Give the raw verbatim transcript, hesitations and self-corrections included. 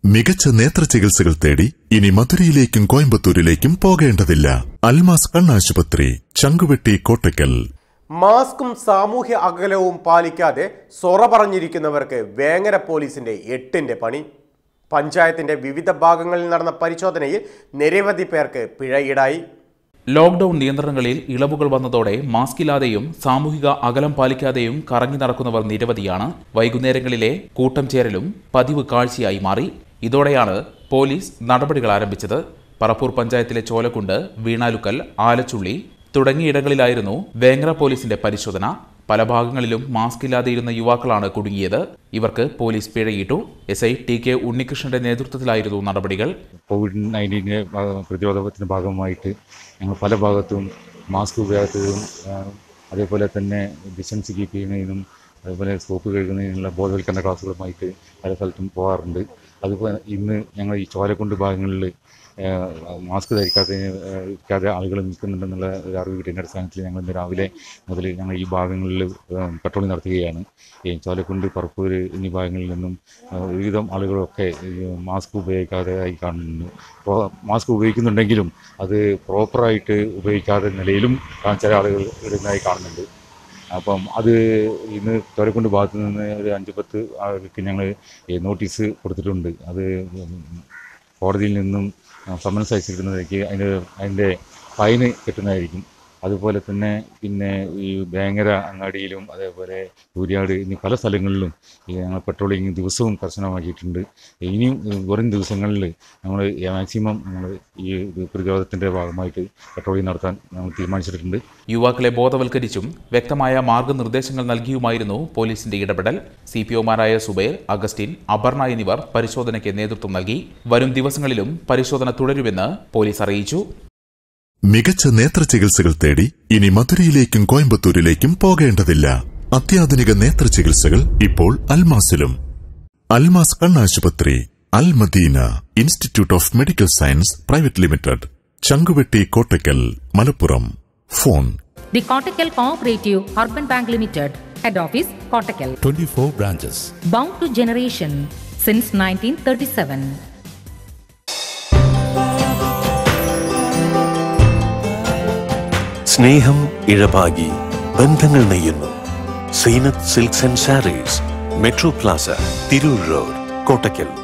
മികച്ച നേത്ര ചികിത്സകൾ തേടി ഇനി മധുരയിലേക്കും കോയമ്പത്തൂരിലേക്കും പോകേണ്ടതില്ല. അൽമാസ് കണ്ണാശുപത്രി, ചങ്കുവെട്ടി, കോട്ടയ്ക്കൽ. മാസ്കും സാമൂഹ്യ അകലവും പാലിക്കാതെ സൊറ പറഞ്ഞിരിക്കുന്നവർക്ക് വേങ്ങര പോലീസിന്റെ എട്ടിന്റെ പണി. പഞ്ചായത്തിന്റെ വിവിധ ഭാഗങ്ങളിൽ നടന്ന പരിശോധനയിൽ നിരവധി പേർക്ക് പിഴ ഈടായി. ലോക്ഡൌൺ നിയന്ത്രണങ്ങളിൽ ഇളവുകൾ വന്നതോടെ മാസ്കില്ലാതെയും സാമൂഹിക അകലം പാലിക്കാതെയും കറങ്ങി നടക്കുന്നവർ നിരവധിയാണ്. വൈകുന്നേരങ്ങളിലെ കൂട്ടം ചേരലും പതിവ് കാഴ്ചയായി മാറി. ഇതോടെയാണ് പോലീസ് നടപടികൾ ആരംഭിച്ചത്. പറപ്പൂർ പഞ്ചായത്തിലെ ചോലക്കുണ്ട്, വീണാലുക്കൽ, ആലച്ചുള്ളി തുടങ്ങിയിടങ്ങളിലായിരുന്നു വേങ്ങര പോലീസിന്റെ പരിശോധന. പല ഭാഗങ്ങളിലും മാസ്ക് ഇല്ലാതെ ഇരുന്ന യുവാക്കളാണ് കുടുങ്ങിയത്. ഇവർക്ക് പോലീസ് പിഴയിട്ടു. എസ് ഐ ടി കെ ഉണ്ണികൃഷ്ണന്റെ നേതൃത്വത്തിലായിരുന്നു നടപടികൾ. കോവിഡ് നയൻറ്റീൻ്റെ പ്രതിരോധത്തിന്റെ ഭാഗമായിട്ട് ഞങ്ങൾ പല ഭാഗത്തും മാസ്ക് ഉപയോഗത്തിലും അതേപോലെ തന്നെ ഡിസ്റ്റൻസ് കീപ്പ് ചെയ്യുന്നതിനും അതുപോലെ സോപ്പ് കഴുകുന്നതിനുള്ള ബോധവൽക്കരണ ക്ലാസ്സുകളുമായിട്ട് പല സ്ഥലത്തും പോകാറുണ്ട്. അതുപോലെ ഇന്ന് ഞങ്ങൾ ഈ ചോലക്കുണ്ട് ഭാഗങ്ങളിൽ മാസ്ക് ധരിക്കാതെ ആളുകൾ നിൽക്കുന്നുണ്ടെന്നുള്ള ഒരു അറിവ് കിട്ടിയതിൻ്റെ അടിസ്ഥാനത്തിൽ ഞങ്ങൾ ഇന്ന് രാവിലെ മുതൽ ഞങ്ങൾ ഈ ഭാഗങ്ങളിൽ പെട്രോളിംഗ് നടത്തുകയാണ്. ഈ ചോലക്കുണ്ട്, പറപ്പൂർ എന്നീ ഭാഗങ്ങളിൽ നിന്നും വിവിധം ആളുകളൊക്കെ മാസ്ക് ഉപയോഗിക്കാതെ ആയി കാണുന്നുണ്ട്. മാസ്ക് ഉപയോഗിക്കുന്നുണ്ടെങ്കിലും അത് പ്രോപ്പറായിട്ട് ഉപയോഗിക്കാതെ നിലയിലും ചില ആളുകൾ ഇടുന്നതായി കാണുന്നുണ്ട്. അപ്പം അത് ഇന്ന് ചോലക്കുണ്ട് ഭാഗത്തു നിന്ന് ഒരു അഞ്ച് പത്ത് ആൾക്ക് ഞങ്ങൾ നോട്ടീസ് കൊടുത്തിട്ടുണ്ട്. അത് കോടതിയിൽ നിന്നും സമൻസ് അയച്ചിടുന്നതായിരിക്കും. അതിന് അതിൻ്റെ ഫൈന് കിട്ടുന്നതായിരിക്കും. അതുപോലെ തന്നെ പിന്നെ ഈ വേങ്ങര അങ്ങാടിയിലും അതേപോലെ കൂരിയാട് എന്നീ പല സ്ഥലങ്ങളിലും ഈ ഞങ്ങൾ പെട്രോളിംഗ് ദിവസവും കർശനമാക്കിയിട്ടുണ്ട്. ഇനിയും വരും ദിവസങ്ങളിൽ നമ്മൾ മാക്സിമം നമ്മൾ ഈ പ്രതിരോധത്തിൻ്റെ ഭാഗമായിട്ട് പെട്രോളിംഗ് നടത്താൻ നമ്മൾ തീരുമാനിച്ചിട്ടുണ്ട്. യുവാക്കളെ ബോധവൽക്കരിച്ചും വ്യക്തമായ മാർഗനിർദ്ദേശങ്ങൾ നൽകിയുമായിരുന്നു പോലീസിന്റെ ഇടപെടൽ. സി പി ഒമാരായ സുബൈർ, അഗസ്റ്റിൻ, അപർണ എന്നിവർ പരിശോധനയ്ക്ക് നേതൃത്വം നൽകി. വരും ദിവസങ്ങളിലും പരിശോധന തുടരുമെന്ന് പോലീസ് അറിയിച്ചു. മികച്ച നേത്ര ചികിത്സകൾ തേടി ഇനി മധുരയിലേക്കും കോയമ്പത്തൂരിലേക്കും പോകേണ്ടതില്ല. അത്യാധുനിക നേത്ര ചികിത്സകൾ ഇപ്പോൾ അൽമാസിലും. അൽമാസ് കണ്ണാശുപത്രി, Al Madina institute of medical science private limited, Changuvetty, Kottakkal, Malappuram. Phone the Kottakkal cooperative urban bank limited, head office Kottakkal. twenty-four branches. Bound to generation since nineteen thirty-seven. സ്നേഹം ഇഴപാകി ബന്ധങ്ങൾ നെയ്യുന്നു. Zeenath silks and sarees, metro plaza, Tirur road, Kottakkal.